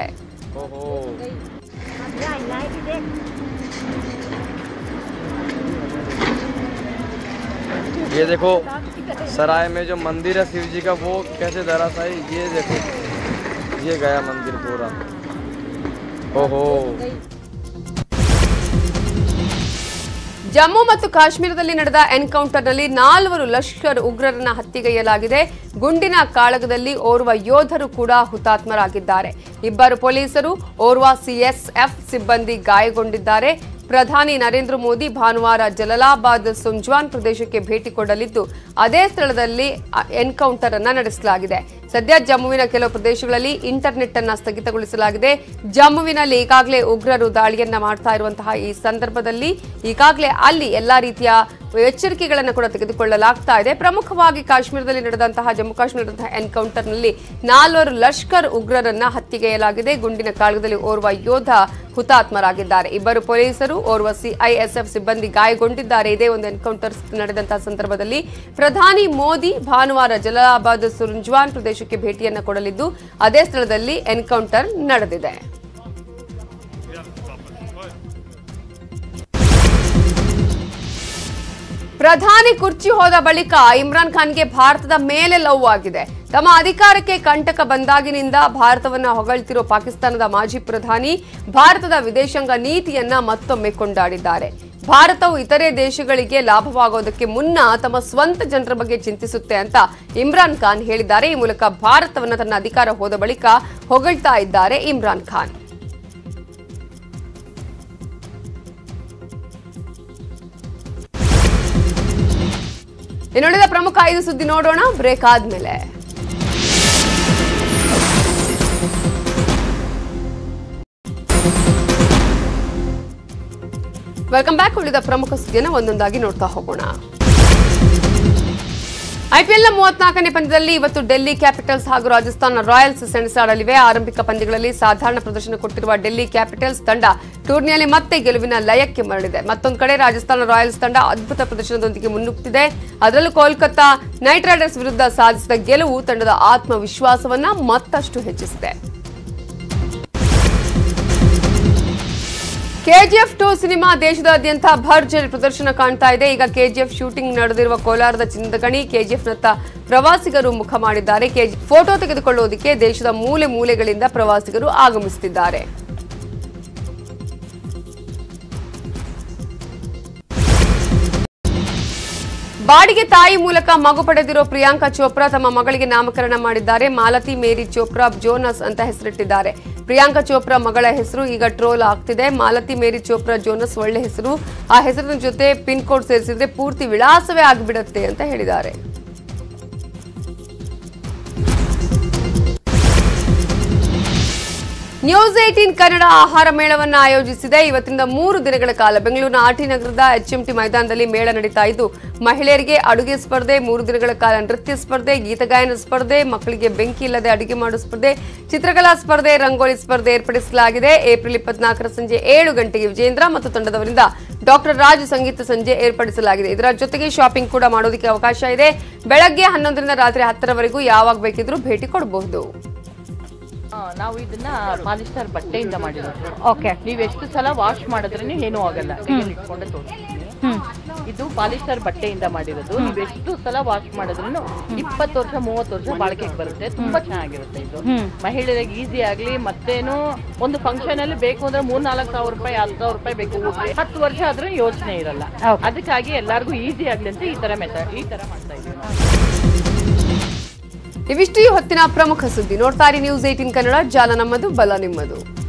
ये देखो सराय में जो मंदिर है शिव जी का वो कैसे धराशायी, ये देखो ये गया मंदिर पूरा। ओहो ಜಮ್ಮು ಮತ್ತು ಕಾಶ್ಮೀರದಲ್ಲಿ ನಡೆದ ಎನ್ಕೌಂಟರ್ನಲ್ಲಿ 4 ಲಷ್ಕರ್ ಉಗ್ರರನ್ನ ಹತ್ಯೆಗೈಯಲಾಗಿದೆ. ಗುಂಡಿನ ಕಾಳಗದಲ್ಲಿ ಓರ್ವ ಯೋಧರು ಕೂಡ ಹುತಾತ್ಮರಾಗಿದ್ದಾರೆ. 2 ಪೊಲೀಸರು, ಓರ್ವ ಸಿಎಸ್ಎಫ್ ಸಿಬ್ಬಂದಿ ಗಾಯಗೊಂಡಿದ್ದಾರೆ. ಪ್ರಧಾನಿ ನರೇಂದ್ರ ಮೋದಿ ಭಾನುವಾರ ಜಲಾಲಾಬಾದ್ ಸುಂಜ್ವಾನ್ ಪ್ರದೇಶಕ್ಕೆ ಭೇಟಿ ಕೊಡಲಿದ್ದು ಅದೇ ಸ್ಥಳದಲ್ಲಿ ಎನ್ಕೌಂಟರ್ ಅನ್ನು ನಡೆಸಲಾಗಿದೆ. ಸದ್ಯ ಜಮ್ಮುವಿನ ಕೆಲವು ಪ್ರದೇಶಗಳಲ್ಲಿ ಇಂಟರ್ನೆಟ್ ಅನ್ನು ಸ್ಥಗಿತಗೊಳಿಸಲಾಗಿದೆ. ಜಮ್ಮುವಿನಲ್ಲಿ ಈಗಾಗಲೇ ಉಗ್ರರು ದಾಳಿಯನ್ನ ಮಾಡ್ತಾ ಇರುವಂತಹ ಈ ಸಂದರ್ಭದಲ್ಲಿ ಈಗಾಗಲೇ ಅಲ್ಲಿ ಎಲ್ಲಾ ರೀತಿಯ ಎಚ್ಚರಿಕೆಗಳನ್ನು ಕೂಡ ತೆಗೆದುಕೊಳ್ಳಲಾಗ್ತಾ ಇದೆ. ಪ್ರಮುಖವಾಗಿ ಕಾಶ್ಮೀರದಲ್ಲಿ ನಡೆದಂತಹ ಜಮ್ಮು ಕಾಶ್ಮೀರದ ಎನ್ಕೌಂಟರ್ನಲ್ಲಿ 4 ಲಷ್ಕರ್ ಉಗ್ರರನ್ನ ಹತ್ಯೆಗೈಯಲಾಗಿದೆ. ಗುಂಡಿನ ಕಾಳಗದಲ್ಲಿ ಓರ್ವ ಯೋಧ ಹುತಾತ್ಮರಾಗಿದ್ದಾರೆ. 2 ಪೊಲೀಸರು, ಓರ್ವ ಸಿಐಎಸ್ಎಫ್ ಸಿಬ್ಬಂದಿ ಗಾಯಗೊಂಡಿದ್ದಾರೆ. ಇದೇ ಒಂದು ಎನ್ಕೌಂಟರ್ ನಡೆದಂತಹ ಸಂದರ್ಭದಲ್ಲಿ ಪ್ರಧಾನಿ ಮೋದಿ ಭಾನುವಾರ ಜಲಾಲಾಬಾದ್ ಸುಂಜ್ವಾನ್ ಪ್ರದೇಶಕ್ಕೆ ಭೇಟಿಯನ್ನ ಕೊಡಲಿದ್ದು ಅದೇ ಸ್ಥಳದಲ್ಲಿ ಎನ್ಕೌಂಟರ್ ನಡೆದಿದೆ. ಪ್ರಧಾನಿ ಕುರ್ಚಿ ಹೋದ ಬಳಿಕ ಇಮ್ರಾನ್ ಖಾನ್ಗೆ ಭಾರತದ ಮೇಲೆ ಲವ್ ಆಗಿದೆ. ತಮ್ಮ ಅಧಿಕಾರಕ್ಕೆ ಕಂಟಕ ಬಂದಾಗಿನಿಂದ ಭಾರತವನ್ನ ಹೊಗಳ್ತಿರೋ ಪಾಕಿಸ್ತಾನದ ಮಾಜಿ ಪ್ರಧಾನಿ ಭಾರತದ ವಿದೇಶಾಂಗ ನೀತಿಯನ್ನ ಮತ್ತೊಮ್ಮೆ ಕೊಂಡಾಡಿದ್ದಾರೆ. ಭಾರತವು ಇತರೆ ದೇಶಗಳಿಗೆ ಲಾಭವಾಗೋದಕ್ಕೆ ಮುನ್ನ ತಮ್ಮ ಸ್ವಂತ ಜನರ ಬಗ್ಗೆ ಚಿಂತಿಸುತ್ತೆ ಅಂತ ಇಮ್ರಾನ್ ಖಾನ್ ಹೇಳಿದ್ದಾರೆ. ಈ ಮೂಲಕ ಭಾರತವನ್ನ ತನ್ನ ಅಧಿಕಾರ ಹೋದ ಬಳಿಕ ಹೊಗಳ್ತಾ ಇದ್ದಾರೆ ಇಮ್ರಾನ್ ಖಾನ್. ಇನ್ನುಳಿದ ಪ್ರಮುಖ 5 ಸುದ್ದಿ ನೋಡೋಣ ಬ್ರೇಕ್ ಆದ್ಮೇಲೆ. Welcome back. ಉಳಿದ ಪ್ರಮುಖ ಸುದ್ದಿಯನ್ನು ಒಂದೊಂದಾಗಿ ನೋಡ್ತಾ ಹೋಗೋಣ. ಐಪಿಎಲ್ನ 34ನೇ ಪಂದ್ಯದಲ್ಲಿ ಇವತ್ತು ಡೆಲ್ಲಿ ಕ್ಯಾಪಿಟಲ್ಸ್ ಹಾಗೂ ರಾಜಸ್ಥಾನ್ ರಾಯಲ್ಸ್ ಸೆಣಸಾಡಲಿವೆ. ಆರಂಭಿಕ ಪಂದ್ಯಗಳಲ್ಲಿ ಸಾಧಾರಣ ಪ್ರದರ್ಶನ ಕೊಟ್ಟಿರುವ ಡೆಲ್ಲಿ ಕ್ಯಾಪಿಟಲ್ಸ್ ತಂಡ ಟೂರ್ನಿಯಲ್ಲಿ ಮತ್ತೆ ಗೆಲುವಿನ ಲಯಕ್ಕೆ ಮರಳಿದೆ. ಮತ್ತೊಂದು ಕಡೆ ರಾಜಸ್ಥಾನ್ ರಾಯಲ್ಸ್ ತಂಡ ಅದ್ಭುತ ಪ್ರದರ್ಶನದೊಂದಿಗೆ ಮುನ್ನುಗ್ತಿದೆ. ಅದರಲ್ಲೂ ಕೋಲ್ಕತ್ತಾ ನೈಟ್ ರೈಡರ್ಸ್ ವಿರುದ್ಧ ಸಾಧಿಸಿದ ಗೆಲುವು ತಂಡದ ಆತ್ಮವಿಶ್ವಾಸವನ್ನ ಮತ್ತಷ್ಟು ಹೆಚ್ಚಿಸಿದೆ. ಕೆಜಿಎಫ್ 2 ಸಿನಿಮಾ ದೇಶದಾದ್ಯಂತ ಭರ್ಜರಿ ಪ್ರದರ್ಶನ ಕಾಣ್ತಾ ಇದೆ. ಈಗ ಕೆಜಿಎಫ್ ಶೂಟಿಂಗ್ ನಡೆದಿರುವ ಕೋಲಾರದ ಚಿನ್ನದ ಗಣಿ ಕೆಜಿಎಫ್ನತ್ತ ಪ್ರವಾಸಿಗರು ಮುಖ ಮಾಡಿದ್ದಾರೆ. ಫೋಟೋ ತೆಗೆದುಕೊಳ್ಳುವುದಕ್ಕೆ ದೇಶದ ಮೂಲೆ ಮೂಲೆಗಳಿಂದ ಪ್ರವಾಸಿಗರು ಆಗಮಿಸುತ್ತಿದ್ದಾರೆ. ಬಾಡಿಗೆ ತಾಯಿ ಮೂಲಕ ಮಗು ಪಡೆದಿರೋ ಪ್ರಿಯಾಂಕಾ ಚೋಪ್ರಾ ತಮ್ಮ ಮಗಳಿಗೆ ನಾಮಕರಣ ಮಾಡಿದ್ದಾರೆ. ಮಾಲತಿ ಮೇರಿ ಚೋಪ್ರಾ ಜೋನಸ್ ಅಂತ ಹೆಸರಿಟ್ಟಿದ್ದಾರೆ. ಪ್ರಿಯಾಂಕಾ ಚೋಪ್ರಾ ಮಗಳ ಹೆಸರು ಈಗ ಟ್ರೋಲ್ ಆಗ್ತಿದೆ. ಮಾಲತಿ ಮೇರಿ ಚೋಪ್ರಾ ಜೋನಸ್ ಒಳ್ಳೆ ಹೆಸರು, ಆ ಹೆಸರಿನ ಜೊತೆ ಪಿನ್ ಕೋಡ್ ಸೇರಿಸಿದ್ರೆ ಪೂರ್ತಿ ವಿಳಾಸವೇ ಆಗಿಬಿಡುತ್ತೆ ಅಂತ ಹೇಳಿದ್ದಾರೆ. ನ್ಯೂಸ್ 18 ಕನ್ನಡ ಆಹಾರ ಮೇಳವನ್ನು ಆಯೋಜಿಸಿದೆ. ಇವತ್ತಿಂದ 3 ದಿನಗಳ ಕಾಲ ಬೆಂಗಳೂರಿನ ಆರ್ಟಿ ನಗರದ HMT ಮೈದಾನದಲ್ಲಿ ಮೇಳ ನಡೀತಾ ಇದ್ದು ಮಹಿಳೆಯರಿಗೆ ಅಡುಗೆ ಸ್ಪರ್ಧೆ, 3 ದಿನಗಳ ಕಾಲ ನೃತ್ಯ ಸ್ಪರ್ಧೆ, ಗೀತಗಾಯನ ಸ್ಪರ್ಧೆ, ಮಕ್ಕಳಿಗೆ ಬೆಂಕಿ ಇಲ್ಲದೆ ಅಡುಗೆ ಮಾಡುವ ಸ್ಪರ್ಧೆ, ಚಿತ್ರಕಲಾ ಸ್ಪರ್ಧೆ, ರಂಗೋಲಿ ಸ್ಪರ್ಧೆ ಏರ್ಪಡಿಸಲಾಗಿದೆ. ಏಪ್ರಿಲ್ 24 ಸಂಜೆ 7 ಗಂಟೆಗೆ ವಿಜೇಂದ್ರ ಮತ್ತು ತಂಡದವರಿಂದ ಡಾಕ್ಟರ್ ರಾಜ್ ಸಂಗೀತ ಸಂಜೆ ಏರ್ಪಡಿಸಲಾಗಿದೆ. ಇದರ ಜೊತೆಗೆ ಶಾಪಿಂಗ್ ಕೂಡ ಮಾಡೋದಕ್ಕೆ ಅವಕಾಶ ಇದೆ. ಬೆಳಗ್ಗೆ 11ರಿಂದ ರಾತ್ರಿ 10ರವರೆಗೂ ಯಾವಾಗ ಬೇಕಿದ್ರೂ ಭೇಟಿ ಕೊಡಬಹುದು. ನಾವು ಇದನ್ನ ಪಾಲಿಸ್ಟರ್ ಬಟ್ಟೆಯಿಂದ ಮಾಡಿರೋದು. ಓಕೆ, ನೀವು ಎಷ್ಟು ಸಲ ವಾಶ್ ಮಾಡಿದ್ರೂ ಏನೂ ಆಗಲ್ಲ. ಇಟ್ಕೊಂಡು ತೋರಿಸ್ತೀನಿ. ಇದು ಪಾಲಿಸ್ಟರ್ ಬಟ್ಟೆಯಿಂದ ಮಾಡಿರೋದು. ನೀವು ಎಷ್ಟು ಸಲ ವಾಶ್ ಮಾಡಿದ್ರು 20 ವರ್ಷ 30 ವರ್ಷ ಬಾಳಿಕೆಗೆ ಬರುತ್ತೆ. ತುಂಬಾ ಚೆನ್ನಾಗಿರುತ್ತೆ ಇದು. ಮಹಿಳೆಯರಿಗೆ ಈಸಿ ಆಗ್ಲಿ. ಮತ್ತೇನು ಒಂದು ಫಂಕ್ಷನ್ ಅಲ್ಲಿ ಬೇಕು ಅಂದ್ರೆ 3-4 ಸಾವಿರ ರೂಪಾಯಿ 10,000 ರೂಪಾಯಿ ಬೇಕು. 10 ವರ್ಷ ಆದ್ರೂ ಯೋಚನೆ ಇರಲ್ಲ. ಅದಕ್ಕಾಗಿ ಎಲ್ಲರಿಗೂ ಈಸಿ ಆಗ್ಲಿ ಅಂತ ಈ ತರ ಮಾಡ್ತಾ ಇದ್ದೀವಿ. ಇವಿಷ್ಟು ಈ ಹೊತ್ತಿನ ಪ್ರಮುಖ ಸುದ್ದಿ. ನೋಡ್ತಾ ಇರಿ ನ್ಯೂಸ್ 18 ಕನ್ನಡ. ಜಾಲ ನಮ್ಮದು, ಬಲ ನಿಮ್ಮದು.